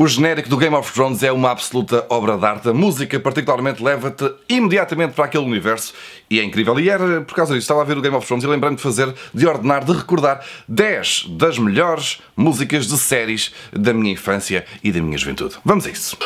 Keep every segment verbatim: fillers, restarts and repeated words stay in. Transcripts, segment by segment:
O genérico do Game of Thrones é uma absoluta obra de arte. A música particularmente leva-te imediatamente para aquele universo e é incrível. E era por causa disso, estava a ver o Game of Thrones e lembrei-me de fazer, de ordenar, de recordar dez das melhores músicas de séries da minha infância e da minha juventude. Vamos a isso.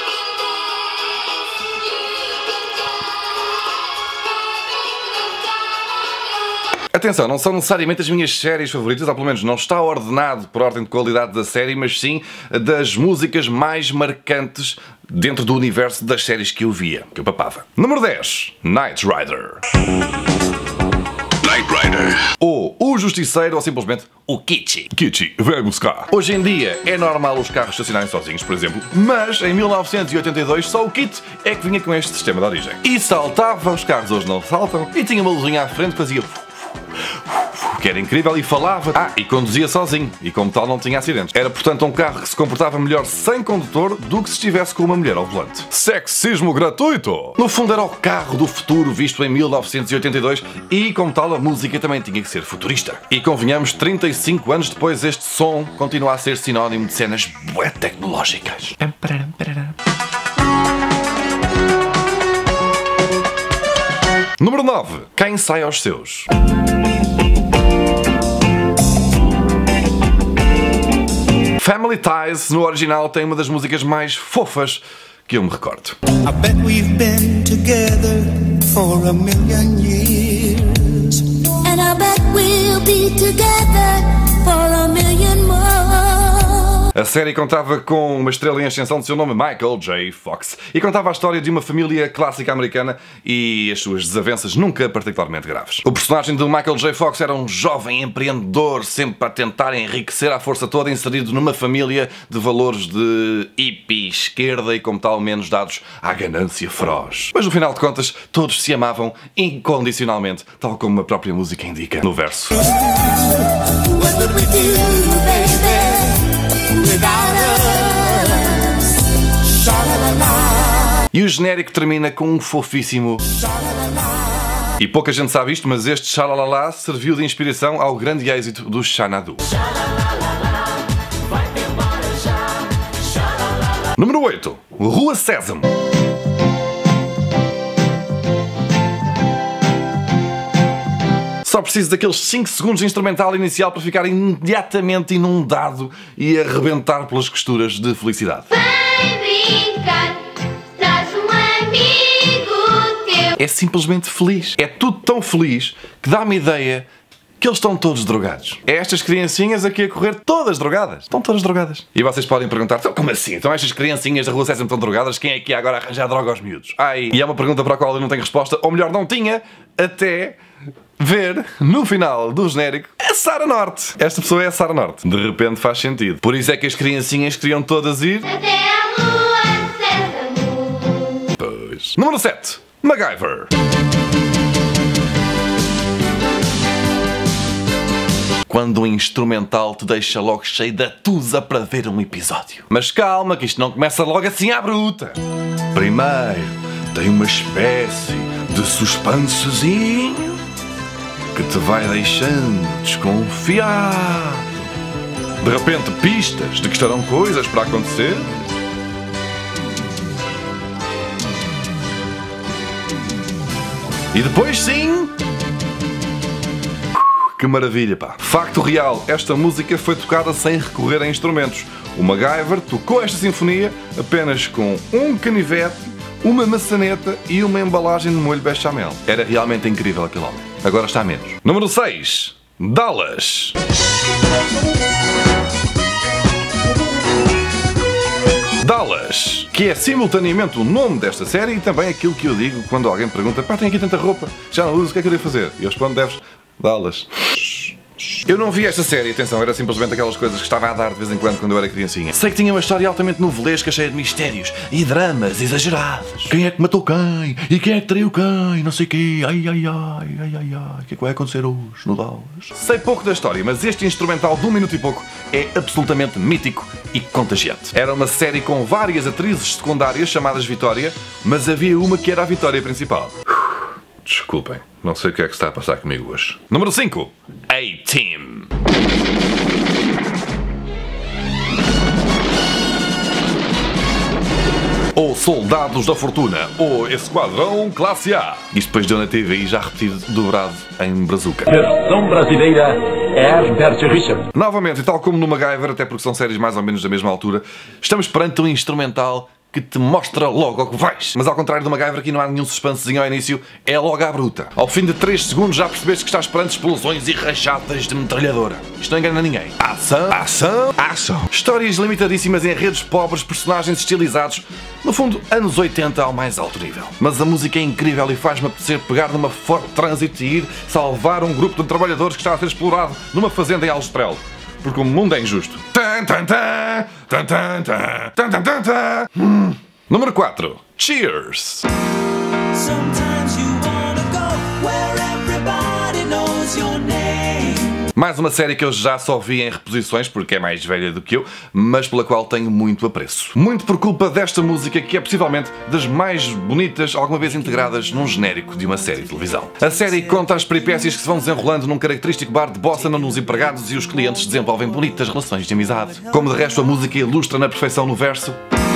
Atenção, não são necessariamente as minhas séries favoritas, ou pelo menos não está ordenado por ordem de qualidade da série, mas sim das músicas mais marcantes dentro do universo das séries que eu via, que eu papava. Número dez. Knight Rider. Knight Rider. Ou O Justiceiro, ou simplesmente o Kitty. Kitty, vamos cá. Hoje em dia é normal os carros estacionarem sozinhos, por exemplo, mas em mil novecentos e oitenta e dois só o Kitty é que vinha com este sistema de origem. E saltava, os carros hoje não saltam, e tinha uma luzinha à frente que fazia... que era incrível e falava. Ah, e conduzia sozinho. E como tal não tinha acidentes. Era portanto um carro que se comportava melhor sem condutor do que se estivesse com uma mulher ao volante. Sexismo gratuito! No fundo era o carro do futuro visto em mil novecentos e oitenta e dois e como tal a música também tinha que ser futurista. E convenhamos, trinta e cinco anos depois este som continua a ser sinónimo de cenas bué tecnológicas. Número nove. Quem sai aos seus? Family Ties, no original, tem uma das músicas mais fofas que eu me recordo. I bet we've been together for a million years. And I bet we'll be together for a million more. A série contava com uma estrela em ascensão de seu nome, Michael J. Fox, e contava a história de uma família clássica americana e as suas desavenças nunca particularmente graves. O personagem do Michael J. Fox era um jovem empreendedor, sempre a tentar enriquecer à força toda, inserido numa família de valores de hippie esquerda e como tal menos dados à ganância feroz. Mas no final de contas, todos se amavam incondicionalmente, tal como a própria música indica no verso. What would we do, baby? E o genérico termina com um fofíssimo... E pouca gente sabe isto, mas este xalalala serviu de inspiração ao grande êxito do Xanadu. Número oito. Rua Sésamo. Só preciso daqueles cinco segundos de instrumental inicial para ficar imediatamente inundado e arrebentar pelas costuras de felicidade. Vem brincar, traz um amigo teu. É simplesmente feliz. É tudo tão feliz que dá-me a ideia que eles estão todos drogados. É estas criancinhas aqui a correr todas drogadas. Estão todas drogadas. E vocês podem perguntar, então como assim? Então estas criancinhas da Rua Sésamo estão drogadas? Quem é que ia agora arranjar droga aos miúdos? Ai, e é uma pergunta para a qual eu não tenho resposta, ou melhor, não tinha, até ver, no final do genérico, a Sarah Norte. Esta pessoa é a Sarah Norte. De repente faz sentido. Por isso é que as criancinhas queriam todas ir... Até a Rua Sésamo. Pois. Número sete. MacGyver. Quando o instrumental te deixa logo cheio de atusa para ver um episódio. Mas calma, que isto não começa logo assim à bruta. Primeiro, tem uma espécie de suspensezinho que te vai deixando desconfiado. De repente, pistas de que estarão coisas para acontecer. E depois sim... Que maravilha, pá. Facto real, esta música foi tocada sem recorrer a instrumentos. O MacGyver tocou esta sinfonia apenas com um canivete, uma maçaneta e uma embalagem de molho bechamel. Era realmente incrível aquele homem. Agora está menos. Número seis. Dallas. Dallas, que é simultaneamente o nome desta série e também aquilo que eu digo quando alguém pergunta, pá, tem aqui tanta roupa, já não uso, o que é que eu devo fazer? E eu respondo, deves... Dallas. Eu não vi esta série, atenção, era simplesmente aquelas coisas que estava a dar de vez em quando quando eu era criancinha. Sei que tinha uma história altamente novelesca, cheia de mistérios e dramas exagerados. Quem é que matou quem? E quem é que traiu quem? Não sei o quê. Ai, ai, ai, ai, ai, ai. O que é que vai acontecer hoje no Dallas? Sei pouco da história, mas este instrumental de um minuto e pouco é absolutamente mítico e contagiante. Era uma série com várias atrizes secundárias chamadas Vitória, mas havia uma que era a Vitória principal. Desculpem, não sei o que é que está a passar comigo hoje. Número cinco. A-Team. ou Soldados da Fortuna, ou Esquadrão Classe A. Isto depois deu na T V e já repetido dobrado em brazuca. Versão brasileira Herbert Richard. Novamente, e tal como no MacGyver, até porque são séries mais ou menos da mesma altura, estamos perante um instrumental que te mostra logo ao que vais. Mas ao contrário do MacGyver, aqui não há nenhum suspensezinho ao início, é logo à bruta. Ao fim de três segundos já percebeste que estás perante explosões e rachadas de metralhadora. Isto não engana ninguém. Ação, ação, ação. Histórias limitadíssimas em enredos pobres, personagens estilizados. No fundo, anos oitenta ao mais alto nível. Mas a música é incrível e faz-me apetecer pegar numa Ford Transit e ir salvar um grupo de trabalhadores que está a ser explorado numa fazenda em Aljustrel. Porque o mundo é injusto. Hum. Número quatro. Cheers. Mais uma série que eu já só vi em reposições, porque é mais velha do que eu, mas pela qual tenho muito apreço. Muito por culpa desta música, que é possivelmente das mais bonitas alguma vez integradas num genérico de uma série de televisão. A série conta as peripécias que se vão desenrolando num característico bar de bossa onde os empregados e os clientes desenvolvem bonitas relações de amizade. Como de resto a música ilustra na perfeição no verso.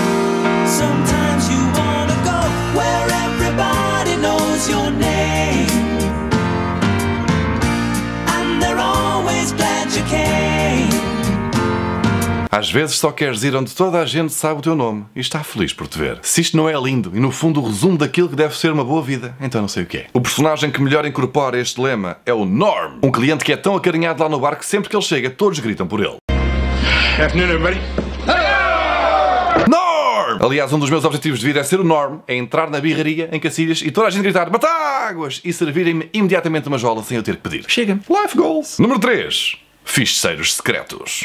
Às vezes só queres ir onde toda a gente sabe o teu nome e está feliz por te ver. Se isto não é lindo e no fundo o resumo daquilo que deve ser uma boa vida, então não sei o que é. O personagem que melhor incorpora este lema é o Norm, um cliente que é tão acarinhado lá no bar que sempre que ele chega todos gritam por ele. Afternoon, everybody. Norm! Aliás, um dos meus objetivos de vida é ser o Norm, é entrar na birraria em Cacilhas e toda a gente gritar Batáguas e servirem-me imediatamente uma jola sem eu ter que pedir. Chega. Life goals. Número três. Ficheiros secretos.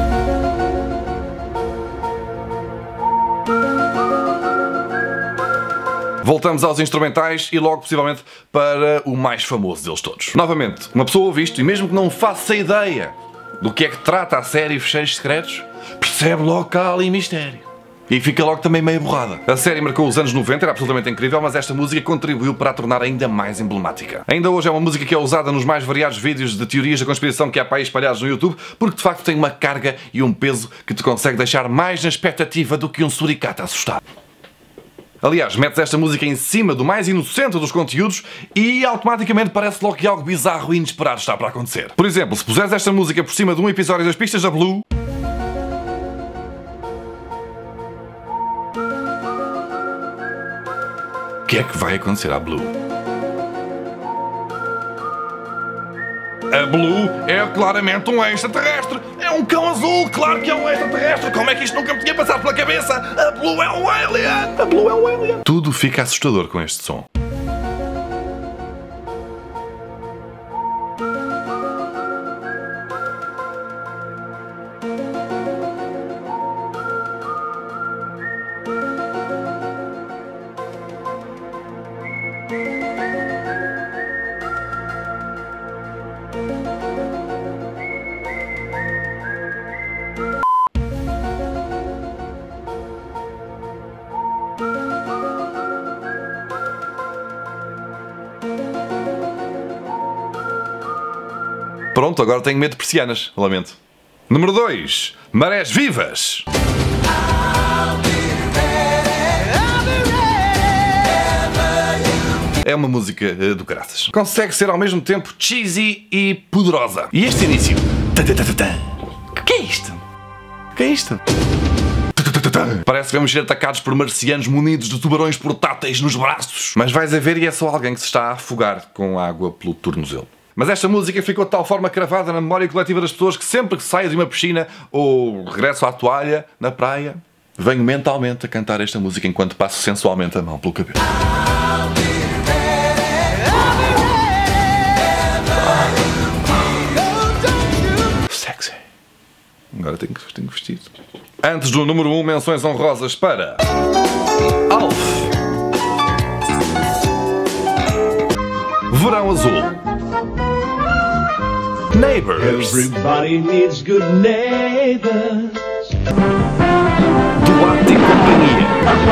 Voltamos aos instrumentais e logo possivelmente para o mais famoso deles todos. Novamente, uma pessoa ouve isto e mesmo que não faça ideia do que é que trata a série Ficheiros Secretos, percebe logo que há ali mistério. E fica logo também meio borrada. A série marcou os anos noventa, era absolutamente incrível, mas esta música contribuiu para a tornar ainda mais emblemática. Ainda hoje é uma música que é usada nos mais variados vídeos de teorias da conspiração que há para aí espalhados no YouTube, porque de facto tem uma carga e um peso que te consegue deixar mais na expectativa do que um suricata assustado. Aliás, metes esta música em cima do mais inocente dos conteúdos e automaticamente parece logo que algo bizarro e inesperado está para acontecer. Por exemplo, se puseres esta música por cima de um episódio das pistas da Blue, o que é que vai acontecer à Blue? A Blue é claramente um extraterrestre. É um cão azul, claro que é um extraterrestre. Como é que isto nunca me tinha passado pela cabeça? A Blue é um alien. A Blue é um alien. Tudo fica assustador com este som. Pronto, agora tenho medo de persianas, lamento. Número dois. Marés Vivas. É uma música uh, do caraças. Consegue ser ao mesmo tempo cheesy e poderosa. E este início. O que é isto? O que é isto? Parece que vamos ser atacados por marcianos munidos de tubarões portáteis nos braços. Mas vais a ver e é só alguém que se está a afogar com água pelo tornozelo. Mas esta música ficou de tal forma cravada na memória coletiva das pessoas que sempre que saio de uma piscina ou regresso à toalha na praia, venho mentalmente a cantar esta música enquanto passo sensualmente a mão pelo cabelo. Sexy. Agora tenho que, tenho que vestir. Antes do número um, menções honrosas para Alf. Verão Azul. Neighbours. Everybody needs good neighbors. Duarte e Companhia.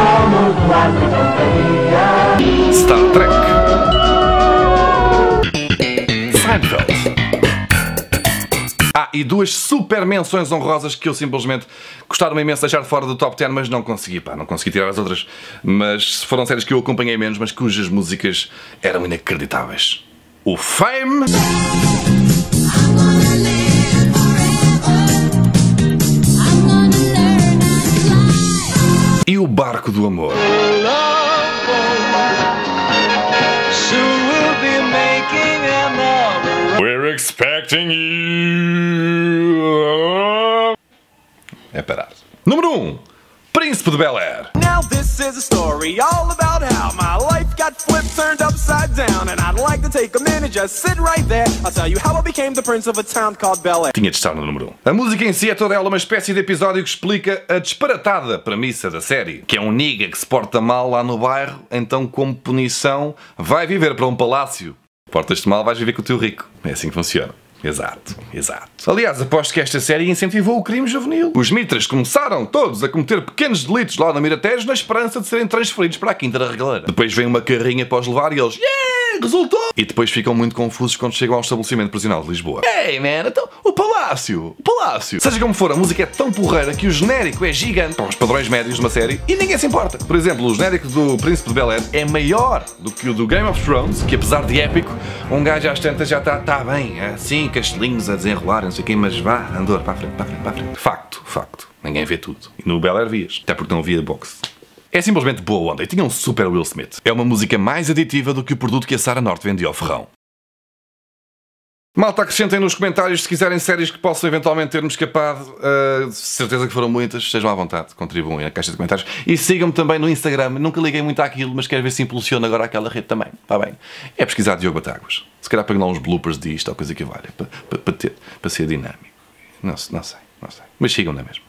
Star Trek. Seinfeld. Ah, e e duas super menções honrosas que eu simplesmente gostaram imenso de deixar fora do top dez, mas não consegui, pá, não consegui tirar as outras. Mas foram séries que eu acompanhei menos, mas cujas músicas eram inacreditáveis. O Fame... e o Barco do Amor. We're expecting you. É parar. Número um. Príncipe de Bel-Air. Now this is a story all about how my life got flipped, turned upside down, and I'd like to take a minute, just sit right there. I'll tell you how I became the prince of a town called Bel-Air. Tinha de estar no número um. A música em si é toda ela uma espécie de episódio que explica a disparatada premissa da série, que é um nigga que se porta mal lá no bairro, então como punição vai viver para um palácio. Portas-te mal, vais viver com o teu rico. É assim que funciona. Exato, exato. Aliás, aposto que esta série incentivou o crime juvenil. Os mitras começaram todos a cometer pequenos delitos lá no Miratejo na esperança de serem transferidos para a Quinta da Regaleira. Depois vem uma carrinha para os levar e eles... Yeah, resultou! E depois ficam muito confusos quando chegam ao estabelecimento prisional de Lisboa. Hey, man, então, o palácio, o palácio. Seja como for, a música é tão porreira que o genérico é gigante para os padrões médios de uma série e ninguém se importa. Por exemplo, o genérico do Príncipe de Bel-Air é maior do que o do Game of Thrones, que apesar de épico, um gajo às tantas já está tá bem, assim, castelinhos a desenrolar, não sei quem, mas vá, andor, para a frente, para a frente, para a frente. Facto, facto. Ninguém vê tudo. E no Bel-Air vias, até porque não havia boxe. É simplesmente boa onda e tinha um super Will Smith. É uma música mais aditiva do que o produto que a Sarah Norte vendia ao Ferrão. Malta, acrescentem nos comentários se quiserem séries que possam eventualmente ter-me escapado. Uh, certeza que foram muitas, estejam à vontade, contribuem na caixa de comentários. E sigam-me também no Instagram. Nunca liguei muito àquilo, mas quero ver se impulsiona agora aquela rede também. Está bem? É pesquisar Diogo Batáguas. Se calhar pegar lá uns bloopers disto ou coisa que valha, para, para, para, ter, para ser dinâmico. Não, não sei, não sei. Mas sigam-me mesmo.